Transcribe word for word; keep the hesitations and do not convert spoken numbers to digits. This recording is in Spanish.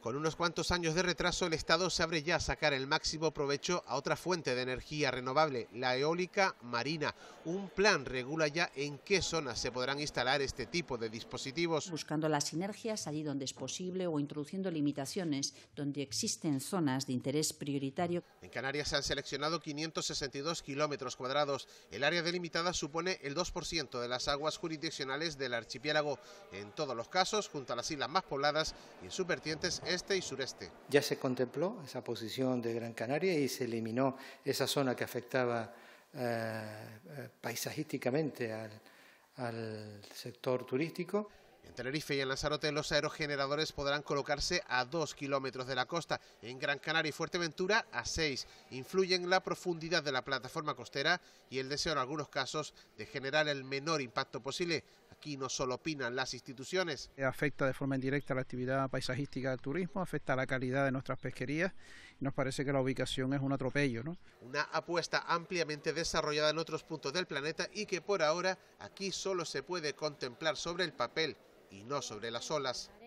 Con unos cuantos años de retraso, el Estado se abre ya a sacar el máximo provecho a otra fuente de energía renovable, la eólica marina. Un plan regula ya en qué zonas se podrán instalar este tipo de dispositivos. Buscando las sinergias allí donde es posible o introduciendo limitaciones donde existen zonas de interés prioritario. En Canarias se han seleccionado quinientos sesenta y dos kilómetros cuadrados. El área delimitada supone el dos por ciento de las aguas jurisdiccionales del archipiélago. En todos los casos, junto a las islas más pobladas y en sus vertientes este y sureste. Ya se contempló esa posición de Gran Canaria y se eliminó esa zona que afectaba eh, paisajísticamente al, al sector turístico. En Tenerife y en Lanzarote los aerogeneradores podrán colocarse a dos kilómetros de la costa. En Gran Canaria y Fuerteventura a seis. Influyen la profundidad de la plataforma costera y el deseo en algunos casos de generar el menor impacto posible. Aquí no solo opinan las instituciones. Afecta de forma indirecta la actividad paisajística del turismo, afecta la calidad de nuestras pesquerías y nos parece que la ubicación es un atropello, ¿no? Una apuesta ampliamente desarrollada en otros puntos del planeta y que por ahora aquí solo se puede contemplar sobre el papel y no sobre las olas.